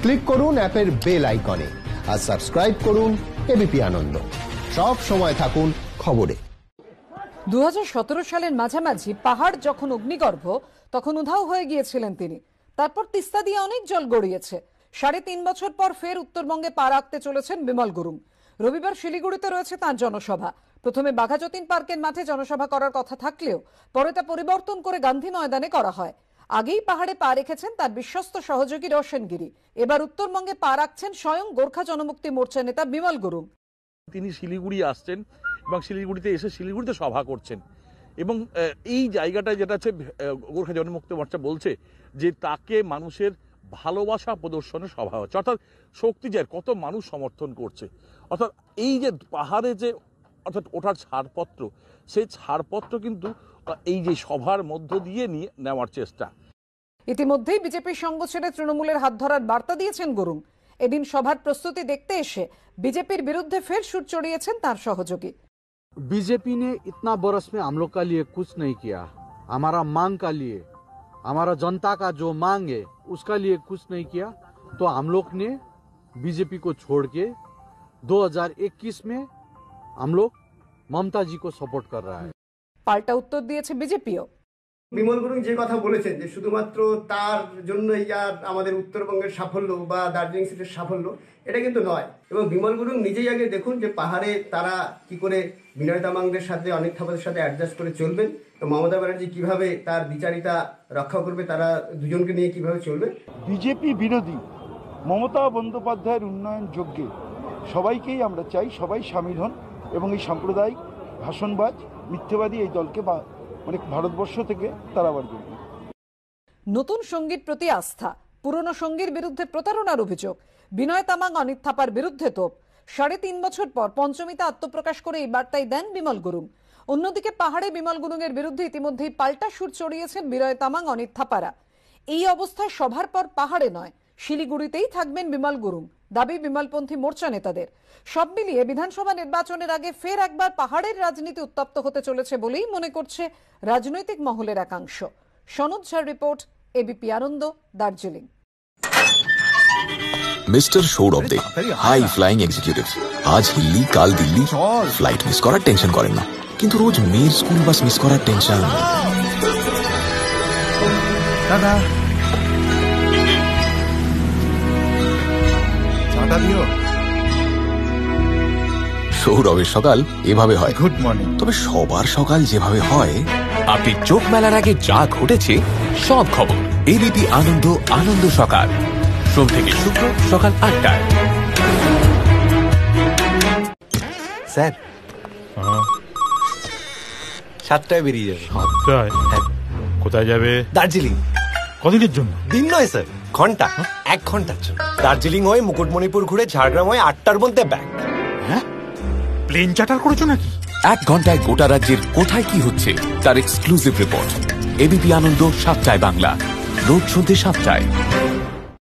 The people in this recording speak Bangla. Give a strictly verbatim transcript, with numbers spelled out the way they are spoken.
ক্লিক করুন অ্যাপের বেল আইকনে আর সাবস্ক্রাইব করুন এবিপি আনন্দ। সব সময় থাকুন খবরে। দু হাজার সতেরো সালের মাঝামাঝি পাহাড় যখন অগ্নিগর্ভ তখন উধাও হয়ে গিয়েছিলেন তিনি। তারপর তিস্তা দিয়ে অনেক জল গড়িয়েছে। সাড়ে তিন বছর পর ফের উত্তরবঙ্গে পা রাখতে চলেছেন বিমল গুরুং। রবিবার শিলিগুড়িতে রয়েছে তাঁর জনসভা। প্রথমে বাঘাযতীন পার্কের মাঠে জনসভা করার কথা থাকলেও পরে তা পরিবর্তন করে গান্ধী ময়দানে করা হয়। আগেই পাহাড়ে পা রেখেছেন তার বিশ্বস্ত সহযোগী রোশন গিরি। এবার উত্তরবঙ্গে পা রাখছেন স্বয়ং গোর্খা জনমুক্তি মোর্চা নেতা বিমল গুরুং। তিনি শিলিগুড়ি আসছেন এবং শিলিগুড়িতে এসে শিলিগুড়িতে সভা করছেন এবং এই জায়গাটায় যেটা হচ্ছে গোর্খা জনমুক্তি মোর্চা বলছে যে তাকে মানুষের ভালোবাসা প্রদর্শনের সভা হচ্ছে, অর্থাৎ শক্তি যায় কত মানুষ সমর্থন করছে। অর্থাৎ এই যে পাহাড়ে যে অর্থাৎ ওঠার ছাড়পত্র, সেই ছাড়পত্র কিন্তু এই যে সভার মধ্য দিয়ে নিয়ে নেওয়ার চেষ্টা। ইতিমধ্যেই বিজেপির সঙ্গ ছেড়ে তৃণমূলের হাত ধরার বার্তা দিয়েছেন গুরুং। এদিন সভার প্রস্তুতি দেখতে এসে বিজেপির বিরুদ্ধে ফের সুর চড়িয়েছেন তার সহযোগী। बीजेपी ने इतना बरस में हम लोग का लिए कुछ नहीं किया, हमारा मांग का लिए, हमारा जनता का जो मांग है उसका लिए कुछ नहीं किया, तो हम लोग ने बीजेपी को छोड़ के दो हज़ार इक्कीस में हम लोग ममता जी को सपोर्ट कर रहा है। পাল্টা উত্তর দিয়েছে বিজেপিও। বিমল গুরুং যে কথা বলেছেন যে শুধুমাত্র তার জন্যই আর আমাদের উত্তরবঙ্গের সাফল্য বা দার্জিলিং সিটের সাফল্য, এটা কিন্তু নয়। এবং বিমল গুরুং নিজেই আগে দেখুন যে পাহাড়ে তারা কি করে বিনয় তামাংদের সাথে অনেক থাপাদের সাথে অ্যাডজাস্ট করে চলবেন, তো মমতা ব্যানার্জি কিভাবে তার বিচারিতা রক্ষা করবে, তারা দুজনকে নিয়ে কিভাবে চলবে। বিজেপি বিরোধী মমতা বন্দ্যোপাধ্যায়ের উন্নয়ন যজ্ঞে সবাইকেই আমরা চাই, সবাই সামিল হন এবং এই সাম্প্রদায়িক ভাষণবাজ মিথ্যেবাদী এই দলকে বা মানে ভারতবর্ষ থেকে তাড়াবার জন্য। নতুন সঙ্গীর প্রতি আস্থা, পুরনো সঙ্গীর বিরুদ্ধে প্রতারণার অভিযোগ, বিনয় তামাং অনিত থাপার বিরুদ্ধে তোপ। সাড়ে তিন বছর পর পঞ্চমীতে আত্মপ্রকাশ করে এই বার্তাই দেন বিমল গুরুং। অন্যদিকে পাহাড়ে বিমল গুরুং এর বিরুদ্ধে ইতিমধ্যেই পাল্টা সুর চড়িয়েছেন বিনয় তামাং অনিত থাপারা। এই অবস্থায় সভার পর পাহাড়ে নয় শিলিগুড়িতেই থাকবেন বিমল গুরুং, দাবি বিমলপন্থী মোর্চা নেতাদের। সব মিলিয়ে বিধানসভা নির্বাচনের আগে ফের একবার পাহাড়ের রাজনীতি উত্তপ্ত হতে চলেছে বলেই মনে করছে রাজনৈতিক মহলের একাংশ। Sanad Jha report, A B P Ananda, Darjeeling. Mister Sourav De, high flying executive. আজ হিল্লি কাল দিল্লি, ফ্লাইট মিস করার টেনশন করেন না, কিন্তু রোজ মেয়ের স্কুল বাস মিস করার টেনশন। দাদা চাটা দিও। সৌরভের সকাল এভাবে হয়। Good morning. তবে সবার সকাল যেভাবে হয়, আপনি চোখ মেলার আগে যা ঘটেছে সব খবর এবিপি আনন্দ আনন্দ সকাল, সোম থেকে শুক্র সকাল আটটায়। স্যার সাতটায় বেরিয়ে যাবে। সাতটায়? কোথায় যাবে? দার্জিলিং। কদিনের জন্য? দিন নয় স্যার, ঘন্টা। এক ঘন্টার জন্য দার্জিলিং হয়ে মুকুটমণিপুর ঘুরে ঝাড়গ্রাম হয়ে আটটার মধ্যে ব্যাক। হ্যাঁ, প্লেন চার্টার করেছো নাকি? এক ঘন্টায় গোটা রাজ্যের কোথায় কি হচ্ছে তার এক্সক্লুসিভ রিপোর্ট। এবিপি আনন্দ সাতটায় বাংলা, রোজ সন্ধ্যে সাতটায়।